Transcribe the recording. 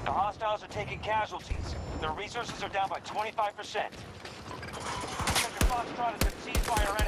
The hostiles are taking casualties. Their resources are down by 25%. Sector Foxtrot has been seized by our